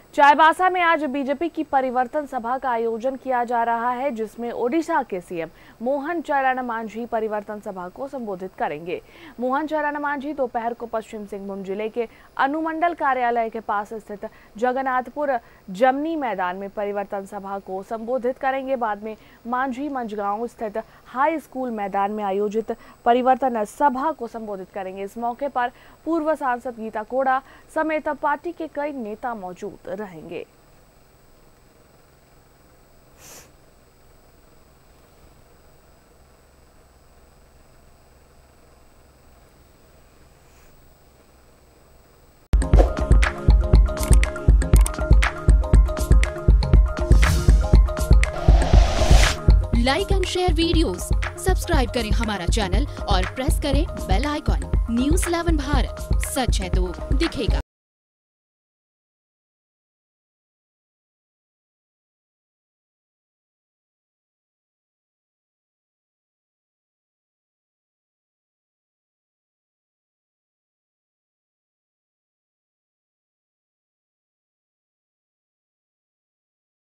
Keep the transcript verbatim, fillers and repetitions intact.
चाईबासा में आज बीजेपी की परिवर्तन सभा का आयोजन किया जा रहा है, जिसमें ओडिशा के सीएम मोहन चरण मांझी परिवर्तन सभा को संबोधित करेंगे। मोहन चरण मांझी दोपहर को पश्चिम सिंहभूम जिले के अनुमंडल कार्यालय के पास स्थित जगन्नाथपुर जमनी मैदान में परिवर्तन सभा को संबोधित करेंगे। बाद में मांझी मंझगांव स्थित हाई स्कूल मैदान में आयोजित परिवर्तन सभा को संबोधित करेंगे। इस मौके पर पूर्व सांसद गीता कोड़ा समेत पार्टी के कई नेता मौजूद रहेंगे। Like and share videos, subscribe करें हमारा चैनल और प्रेस करें bell icon. News Eleven Bharat, सच है तो दिखेगा।